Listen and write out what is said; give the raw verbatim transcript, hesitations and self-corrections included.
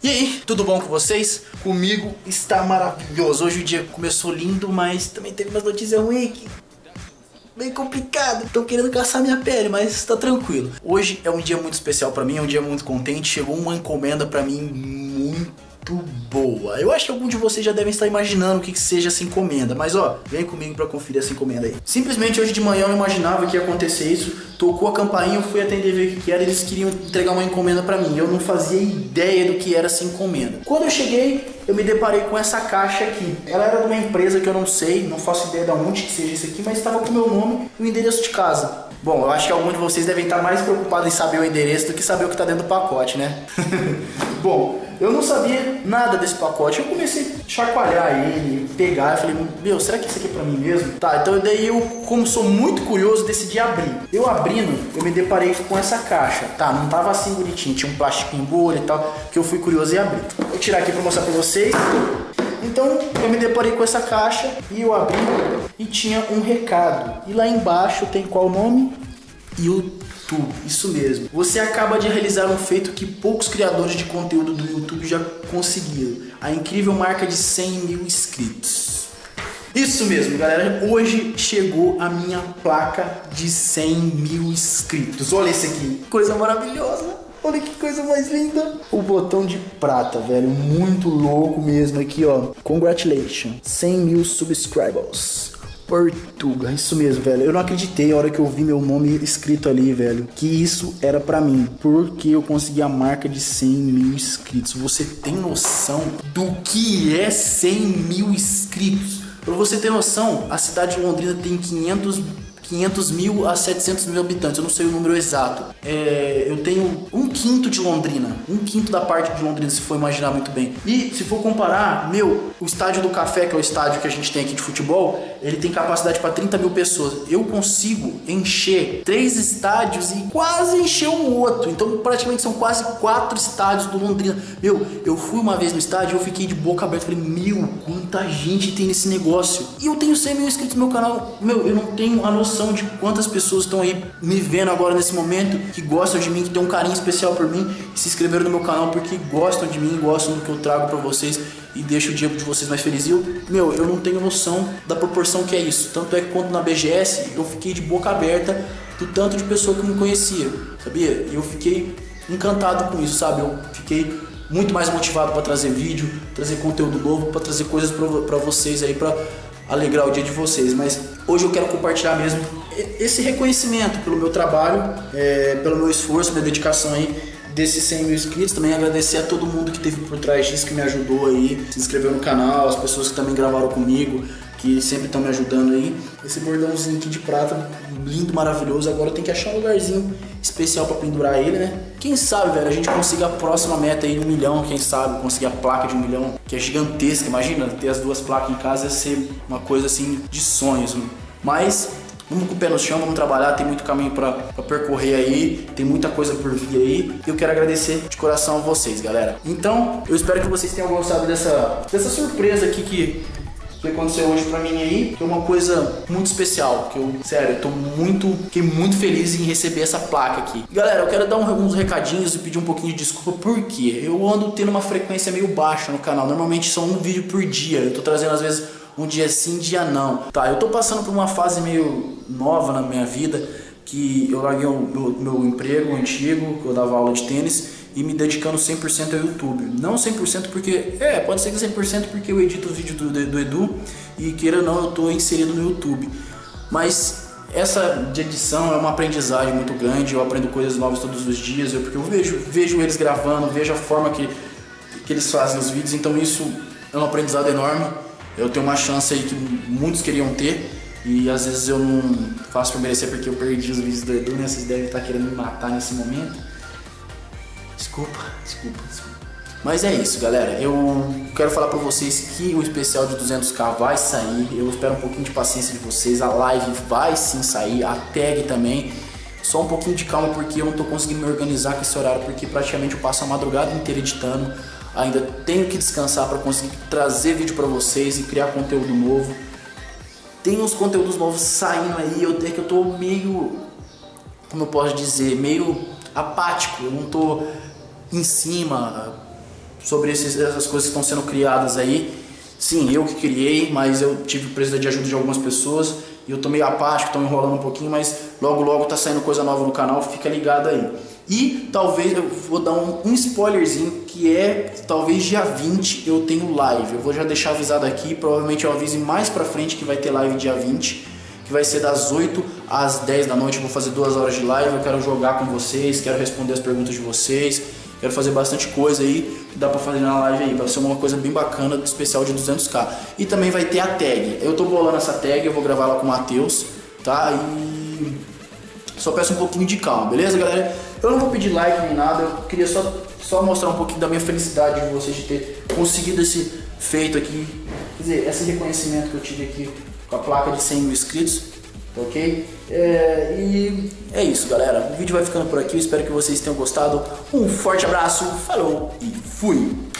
E aí, tudo bom com vocês? Comigo está maravilhoso. Hoje o dia começou lindo, mas também teve umas notícias ruins que... bem complicado. Tô querendo caçar minha pele, mas tá tranquilo. Hoje é um dia muito especial pra mim, é um dia muito contente. Chegou uma encomenda pra mim muito boa. Eu acho que algum de vocês já devem estar imaginando o que, que seja essa encomenda, mas ó, vem comigo pra conferir essa encomenda aí. Simplesmente hoje de manhã eu imaginava que ia acontecer isso. Tocou a campainha, eu fui atender ver o que, que era. Eles queriam entregar uma encomenda pra mim. Eu não fazia ideia do que era essa encomenda. Quando eu cheguei, eu me deparei com essa caixa aqui. Ela era de uma empresa que eu não sei, não faço ideia de onde que seja isso aqui, mas estava com o meu nome e o endereço de casa. Bom, eu acho que algum de vocês devem estar mais preocupado em saber o endereço do que saber o que está dentro do pacote, né? Bom, eu não sabia nada desse pacote. Eu comecei a chacoalhar ele, pegar, eu falei, meu, será que isso aqui é pra mim mesmo? Tá, então daí eu, como sou muito curioso, decidi abrir. Eu abrindo, eu me deparei com essa caixa. Tá, não tava assim bonitinho, tinha um plastiquinho bolha e tal, que eu fui curioso e abri. Vou tirar aqui pra mostrar pra vocês. Então eu me deparei com essa caixa e eu abri e tinha um recado. E lá embaixo tem qual nome? YouTube. Isso mesmo. Você acaba de realizar um feito que poucos criadores de conteúdo do YouTube já conseguiram. A incrível marca de cem mil inscritos. Isso mesmo, galera. Hoje chegou a minha placa de cem mil inscritos. Olha esse aqui. Coisa maravilhosa. Olha que coisa mais linda. O botão de prata, velho. Muito louco mesmo aqui, ó. Congratulations. cem mil subscribers. Portugal. Isso mesmo, velho. Eu não acreditei a hora que eu vi meu nome escrito ali, velho, que isso era pra mim. Porque eu consegui a marca de cem mil inscritos. Você tem noção do que é cem mil inscritos? Pra você ter noção, a cidade de Londrina tem quinhentos mil a setecentos mil habitantes, eu não sei o número exato. É, eu tenho um quinto de Londrina, um quinto da parte de Londrina, se for imaginar muito bem. E se for comparar, meu, o estádio do Café, que é o estádio que a gente tem aqui de futebol, ele tem capacidade para trinta mil pessoas. Eu consigo encher três estádios e quase encher um outro. Então praticamente são quase quatro estádios do Londrina. Meu, eu fui uma vez no estádio e eu fiquei de boca aberta. Falei, meu, quanta gente tem nesse negócio. E eu tenho cem mil inscritos no meu canal. Meu, eu não tenho a noção de quantas pessoas estão aí me vendo agora nesse momento, que gostam de mim, que tem um carinho especial por mim, que se inscreveram no meu canal porque gostam de mim, gostam do que eu trago pra vocês e deixo o dia de vocês mais feliz. E eu, meu, eu não tenho noção da proporção que é isso. Tanto é que quando na B G S eu fiquei de boca aberta do tanto de pessoa que me conhecia, sabia? E eu fiquei encantado com isso, sabe? Eu fiquei muito mais motivado para trazer vídeo, trazer conteúdo novo, para trazer coisas para vocês aí, para alegrar o dia de vocês. Mas hoje eu quero compartilhar mesmo esse reconhecimento pelo meu trabalho, é, pelo meu esforço, minha dedicação aí desses cem mil inscritos. Também agradecer a todo mundo que esteve por trás disso, que me ajudou aí, se inscreveu no canal, as pessoas que também gravaram comigo, que sempre estão me ajudando aí. Esse bordãozinho aqui de prata, lindo, maravilhoso. Agora eu tenho que achar um lugarzinho especial para pendurar ele, né? Quem sabe, velho, a gente consiga a próxima meta aí de um milhão, quem sabe, conseguir a placa de um milhão, que é gigantesca. Imagina, ter as duas placas em casa ia ser uma coisa assim de sonhos. Mas vamos com o pé no chão, vamos trabalhar, tem muito caminho para percorrer aí, tem muita coisa por vir aí. Eu quero agradecer de coração a vocês, galera. Então, eu espero que vocês tenham gostado dessa, dessa surpresa aqui que... que aconteceu hoje pra mim aí, que é uma coisa muito especial, que eu, sério, eu tô muito, fiquei muito feliz em receber essa placa aqui. Galera, eu quero dar um, uns recadinhos e pedir um pouquinho de desculpa, porque eu ando tendo uma frequência meio baixa no canal, normalmente só um vídeo por dia, eu tô trazendo às vezes um dia sim, dia não. Tá, eu tô passando por uma fase meio nova na minha vida, que eu larguei o meu, meu emprego antigo, que eu dava aula de tênis, e me dedicando cem por cento ao YouTube. Não cem por cento porque... É, pode ser que cem por cento porque eu edito os vídeos do, do, do Edu e queira ou não, eu tô inserido no YouTube. Mas essa de edição é uma aprendizagem muito grande, eu aprendo coisas novas todos os dias, eu, porque eu vejo, vejo eles gravando, vejo a forma que, que eles fazem os vídeos, então isso é um aprendizado enorme. Eu tenho uma chance aí que muitos queriam ter e às vezes eu não faço por merecer porque eu perdi os vídeos do Edu, né? Vocês devem estar querendo me matar nesse momento. Desculpa, desculpa, desculpa. Mas é isso, galera. Eu quero falar pra vocês que o especial de duzentos k vai sair. Eu espero um pouquinho de paciência de vocês. A live vai sim sair, a tag também. Só um pouquinho de calma porque eu não tô conseguindo me organizar com esse horário, porque praticamente eu passo a madrugada inteira editando. Ainda tenho que descansar para conseguir trazer vídeo pra vocês e criar conteúdo novo. Tem uns conteúdos novos saindo aí. Eu tenho que eu tô meio, como eu posso dizer, meio apático. Eu não tô em cima, sobre esses, essas coisas que estão sendo criadas aí. Sim, eu que criei, mas eu tive precisar de ajuda de algumas pessoas e eu tô meio apático, tô enrolando um pouquinho, mas logo logo tá saindo coisa nova no canal, fica ligado aí. E talvez eu vou dar um, um spoilerzinho, que é talvez dia vinte eu tenho live. Eu vou já deixar avisado aqui, provavelmente eu avise mais pra frente que vai ter live dia vinte, que vai ser das oito às dez da noite. Eu vou fazer duas horas de live, eu quero jogar com vocês, quero responder as perguntas de vocês, quero fazer bastante coisa aí, que dá pra fazer na live aí, vai ser uma coisa bem bacana, especial de duzentos k. E também vai ter a tag, eu tô bolando essa tag, eu vou gravar ela com o Matheus, tá? E só peço um pouquinho de calma, beleza, galera? Eu não vou pedir like nem nada, eu queria só, só mostrar um pouquinho da minha felicidade de vocês de ter conseguido esse feito aqui, quer dizer, esse reconhecimento que eu tive aqui com a placa de cem mil inscritos, ok? É, e é isso, galera. O vídeo vai ficando por aqui, eu espero que vocês tenham gostado. Um forte abraço, falou e fui!